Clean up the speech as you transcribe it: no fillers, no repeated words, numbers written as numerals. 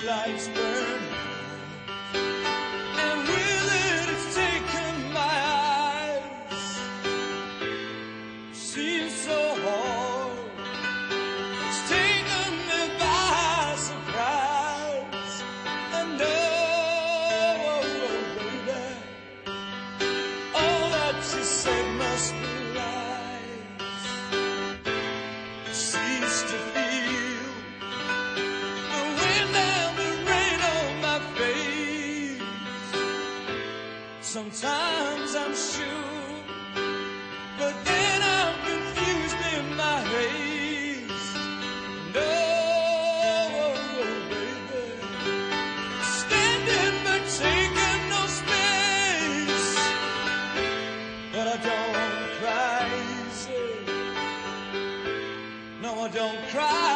streetlights burn, and with it it's taken my eyes. Seems so hard, it's taken me by surprise. And oh, baby, all that you said must be lies. Cease to feel the wind and the rain on my face. Sometimes I'm sure, but then I'm confused in my haze. And oh, baby, standing but taking no space. But I don't cry easy. No, I don't cry